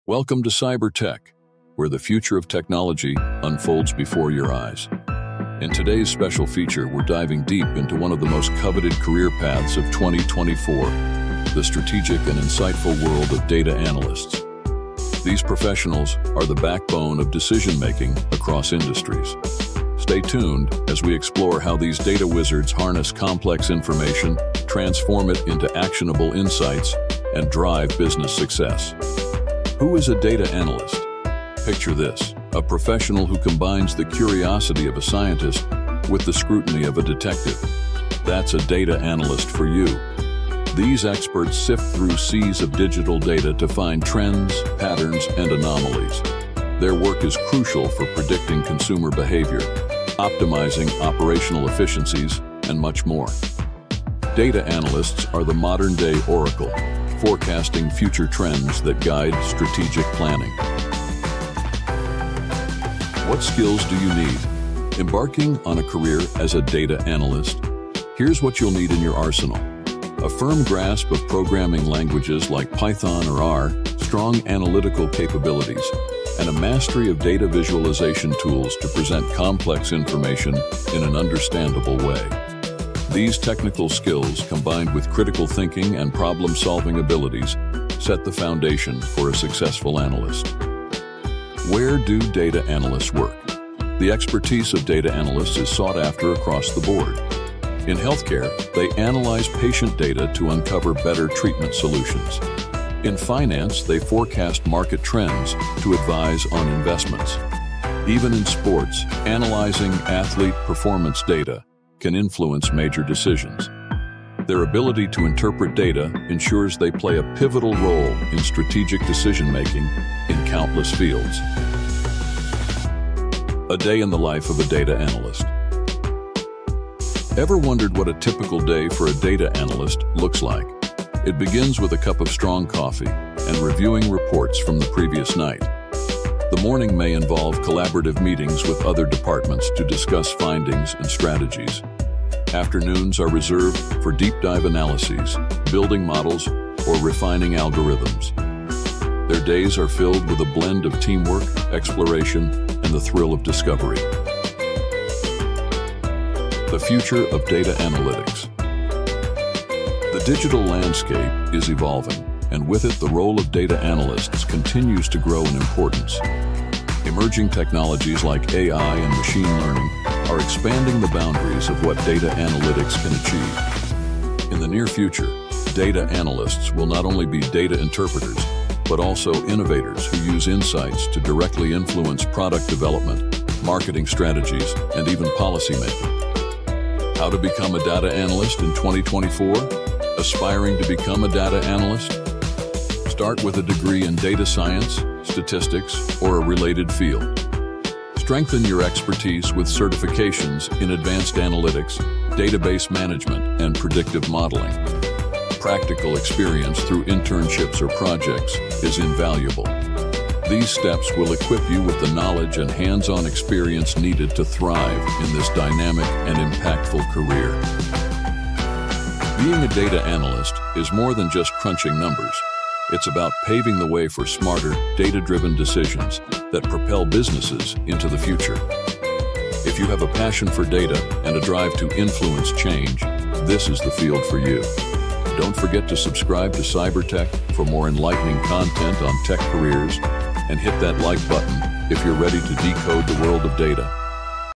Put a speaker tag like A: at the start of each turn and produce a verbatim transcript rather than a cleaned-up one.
A: Welcome to Cyber Tech, where the future of technology unfolds before your eyes. In today's special feature, we're diving deep into one of the most coveted career paths of twenty twenty-four, the strategic and insightful world of data analysts. These professionals are the backbone of decision-making across industries. Stay tuned as we explore how these data wizards harness complex information, transform it into actionable insights, and drive business success. Who is a data analyst? Picture this, a professional who combines the curiosity of a scientist with the scrutiny of a detective. That's a data analyst for you. These experts sift through seas of digital data to find trends, patterns, and anomalies. Their work is crucial for predicting consumer behavior, optimizing operational efficiencies, and much more. Data analysts are the modern-day oracle, forecasting future trends that guide strategic planning. What skills do you need? Embarking on a career as a data analyst? Here's what you'll need in your arsenal. A firm grasp of programming languages like Python or R, strong analytical capabilities, and a mastery of data visualization tools to present complex information in an understandable way. These technical skills, combined with critical thinking and problem-solving abilities, set the foundation for a successful analyst. Where do data analysts work? The expertise of data analysts is sought after across the board. In healthcare, they analyze patient data to uncover better treatment solutions. In finance, they forecast market trends to advise on investments. Even in sports, analyzing athlete performance data can influence major decisions. Their ability to interpret data ensures they play a pivotal role in strategic decision-making in countless fields. A day in the life of a data analyst. Ever wondered what a typical day for a data analyst looks like? It begins with a cup of strong coffee and reviewing reports from the previous night. The morning may involve collaborative meetings with other departments to discuss findings and strategies. Afternoons are reserved for deep dive analyses, building models, or refining algorithms. Their days are filled with a blend of teamwork, exploration, and the thrill of discovery. The future of data analytics. The digital landscape is evolving, and with it, the role of data analysts continues to grow in importance. Emerging technologies like A I and machine learning are expanding the boundaries of what data analytics can achieve. In the near future, data analysts will not only be data interpreters, but also innovators who use insights to directly influence product development, marketing strategies, and even policymaking. How to become a data analyst in twenty twenty-four? Aspiring to become a data analyst? Start with a degree in data science, statistics, or a related field. Strengthen your expertise with certifications in advanced analytics, database management, and predictive modeling. Practical experience through internships or projects is invaluable. These steps will equip you with the knowledge and hands-on experience needed to thrive in this dynamic and impactful career. Being a data analyst is more than just crunching numbers. It's about paving the way for smarter, data-driven decisions that propel businesses into the future. If you have a passion for data and a drive to influence change, this is the field for you. Don't forget to subscribe to CyberTech for more enlightening content on tech careers, and hit that like button if you're ready to decode the world of data.